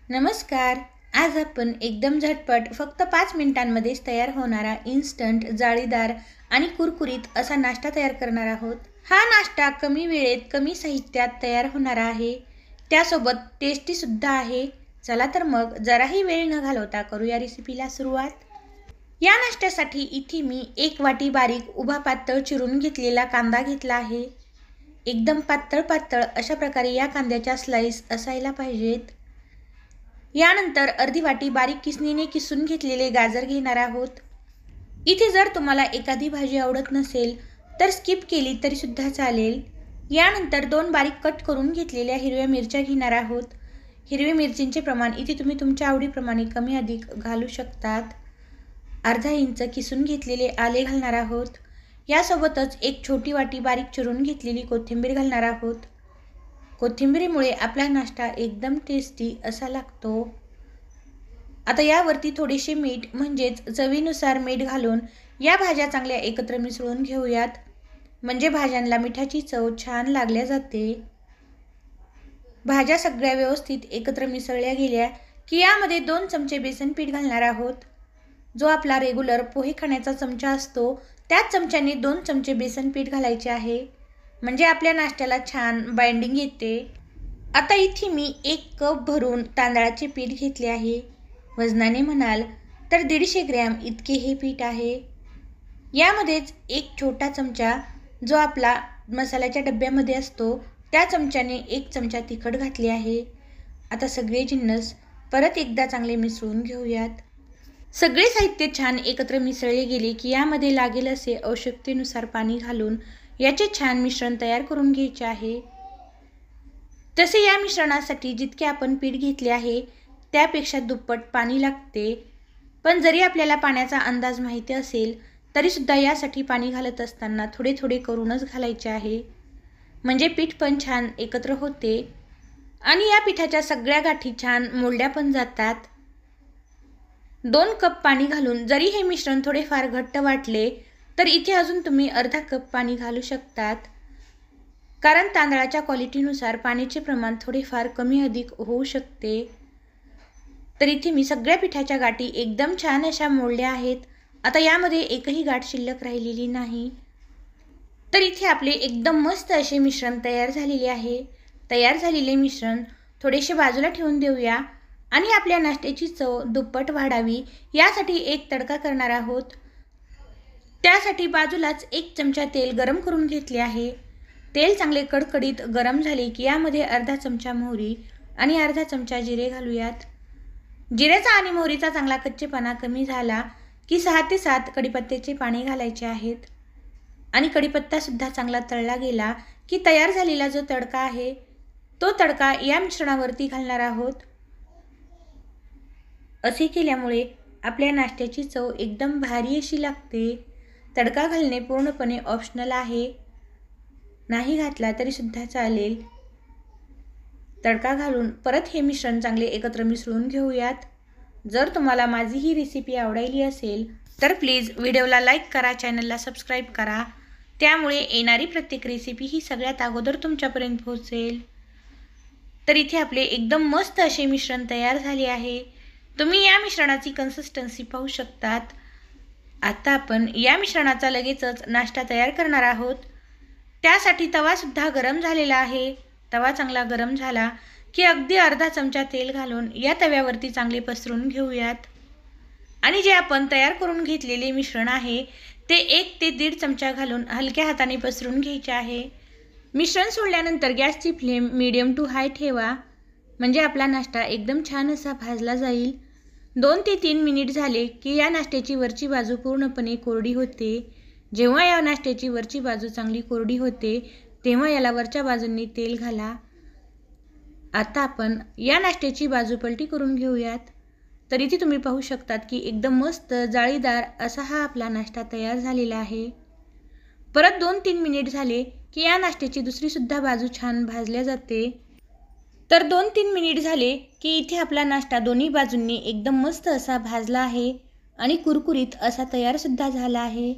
नमस्कार. आज आपण एकदम झटपट फक्त 5 मिनिटांमध्येच तयार होणारा इन्स्टंट, जाळीदार आणि कुरकुरीत असा नाश्ता तयार करणार आहोत. हा नाश्ता कमी वेळेत, कमी साहित्यात तयार होणारा आहे. त्यासोबत टेस्टीसुद्धा आहे. चला तर मग जराही वेळ न घालवता करूया रेसिपीला सुरुवात. या नाश्त्यासाठी इथे मी 1 वाटी बारीक उभा पातळ चिरून घेतलेला कांदा घेतला आहे. एकदम पातळ पातळ अशा प्रकारे या कांद्याच्या स्लाइस असायला पाहिजेत. यानंतर अर्धी वाटी बारीक किसणीने किसून घेतलेले गाजर घेणार आहोत. इथे जर तुम्हाला एखादी भाजी आवडत नसेल तर स्किप केली तरीसुद्धा चालेल. यानंतर 2 बारीक कट करून घेतलेल्या हिरव्या मिरच्या घेणार आहोत. हिरवी मिरचींचे प्रमाण इथे तुम्ही तुमच्या आवडीप्रमाणे कमी अधिक घालू शकतात. अर्धा इंच किसून घेतलेले आले घालणार आहोत. यासोबतच 1 छोटी वाटी बारीक चिरून घेतलेली कोथिंबीर घालणार आहोत. कोथिंबीरीमुळे आपला नाश्ता एकदम टेस्टी असा लागतो. आता यावरती थोडेसे मीठ म्हणजेच चवीनुसार मीठ घालून या भाज्या चांगल्या एकत्र मिसळून घेऊयात. म्हणजे भाज्यांना मिठाची चव छान लागल्या जाते. भाज्या सगळ्या व्यवस्थित एकत्र मिसळल्या गेल्या की यामध्ये 2 चमचे बेसन पीठ घालणार आहोत. जो आपला रेग्युलर पोहे खाण्याचा चमचा असतो त्याच चमच्याने 2 चमचे बेसन पीठ घालायचे आहे. म्हणजे आपल्या नाश्त्याला छान बाइंडिंग येते. आता इथे मी 1 कप भरून तांदळाचे पीठ घेतले आहे. वजनाने म्हणाल तर 150 ग्रॅम इतके हे पीठ आहे. यामध्येच 1 छोटा चमचा जो आपला मसाल्याच्या डब्यामध्ये असतो त्या चमच्याने 1 चमचा तिखट घातले आहे. आता सगळे जिन्नस परत एकदा चांगले मिसळून घेऊयात. सगळे साहित्य छान एकत्र मिसळले गेले की यामध्ये लागेल असे आवश्यकतेनुसार पाणी घालून याचे छान मिश्रण तयार करून घ्यायचे आहे. तसे या मिश्रणासाठी जितके आपण पीठ घेतले आहे त्यापेक्षा दुप्पट पाणी लागते. पण जरी आपल्याला पाण्याचा अंदाज माहिती असेल तरीसुद्धा यासाठी पाणी घालत असताना थोडे थोडे करूनच घालायचे आहे. म्हणजे पीठ पण छान एकत्र होते आणि या पिठाच्या सगळ्या गाठी छान मोडल्या पण जातात. 2 कप पाणी घालून जरी हे मिश्रण थोडेफार घट्ट वाटले तर इथे अजून तुम्ही अर्धा कप पाणी घालू शकतात. कारण तांदळाच्या क्वालिटीनुसार पाण्याचे प्रमाण थोडेफार कमी अधिक होऊ शकते. तर इथे मी सगळ्या पिठाच्या गाठी एकदम छान अशा मोडल्या आहेत. आता यामध्ये एकही गाठ शिल्लक राहिलेली नाही. तर इथे आपले एकदम मस्त असे मिश्रण तयार झालेले आहे. तयार झालेले मिश्रण थोडेसे बाजूला ठेवून देऊया आणि आपल्या नाश्त्याची चव दुप्पट वाढावी यासाठी एक तडका करणार आहोत. त्यासाठी बाजूलाच 1 चमचा तेल गरम करून घेतले आहे. तेल चांगले कडकडीत गरम झाले की यामध्ये अर्धा चमचा मोहरी आणि अर्धा चमचा जिरे घालूयात. जिऱ्याचा आणि मोहरीचा चांगला कच्चेपणा कमी झाला की 6 ते 7 कढीपत्त्याचे पाने घालायचे आहेत. आणि कढीपत्तासुद्धा चांगला तळला गेला की तयार झालेला जो तडका आहे तो तडका या मिश्रणावरती घालणार आहोत. असे केल्यामुळे आपल्या नाश्त्याची चव एकदम भारी अशी लागते. तडका घालणे पूर्णपणे ऑप्शनल आहे. नाही घातला तरीसुद्धा चालेल. तडका घालून परत हे मिश्रण चांगले एकत्र मिसळून घेऊयात. जर तुम्हाला माझी ही रेसिपी आवडली असेल तर प्लीज व्हिडिओला लाईक करा, चॅनलला सबस्क्राईब करा. त्यामुळे येणारी प्रत्येक रेसिपी ही सगळ्यात अगोदर तुमच्यापर्यंत पोहोचेल. तर इथे आपले एकदम मस्त असे मिश्रण तयार झाले आहे. तुम्ही या मिश्रणाची कन्सिस्टन्सी पाहू शकतात. आता आपण या मिश्रणाचा लगेचच नाश्ता तयार करणार आहोत. त्यासाठी तवासुद्धा गरम झालेला आहे. तवा चांगला गरम झाला की अगदी अर्धा चमचा तेल घालून या तव्यावरती चांगले पसरून घेऊयात. आणि जे आपण तयार करून घेतलेले मिश्रण आहे ते 1 ते 1.5 चमचा घालून हलक्या हाताने पसरून घ्यायचे आहे. मिश्रण सोडल्यानंतर गॅसची फ्लेम मीडियम टू हाय ठेवा. म्हणजे आपला नाश्ता एकदम छान असा भाजला जाईल. 2 ते 3 मिनिट झाले की या नाश्त्याची वरची बाजू पूर्णपणे कोरडी होते. जेव्हा या नाश्त्याची वरची बाजू चांगली कोरडी होते तेव्हा याला वरच्या बाजूंनी तेल घाला. आता आपण या नाश्त्याची बाजू पलटी करून घेऊयात. तर इथे तुम्ही पाहू शकतात की एकदम मस्त जाळीदार असा हा आपला नाश्ता तयार झालेला आहे. परत 2-3 मिनिट झाले की या नाश्त्याची दुसरीसुद्धा बाजू छान भाजल्या जाते. तर 2-3 मिनिट झाले की इथे आपला नाश्ता दोन्ही बाजूंनी एकदम मस्त असा भाजला आहे आणि कुरकुरीत असा तयारसुद्धा झाला आहे.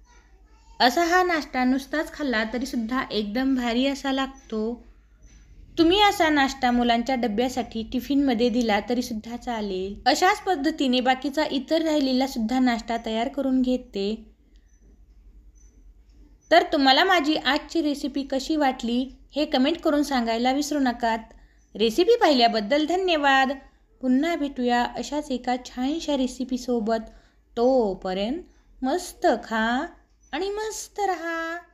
असा हा नाश्ता नुसताच खाल्ला तरीसुद्धा एकदम भारी असा लागतो. तुम्ही असा नाश्ता मुलांच्या डब्यासाठी टिफिनमध्ये दिला तरी सुद्धा चालेल. अशाच पद्धतीने बाकीचा इतर राहिलेला सुद्धा नाश्ता तयार करून घेते. तर तुम्हाला माझी आजची रेसिपी कशी वाटली हे कमेंट करून सांगायला विसरू नकात. रेसिपी पाहिल्याबद्दल धन्यवाद. पुन्हा भेटूया अशाच एका छानशा रेसिपीसोबत. तोपर्यंत मस्त खा आणि मस्त रहा.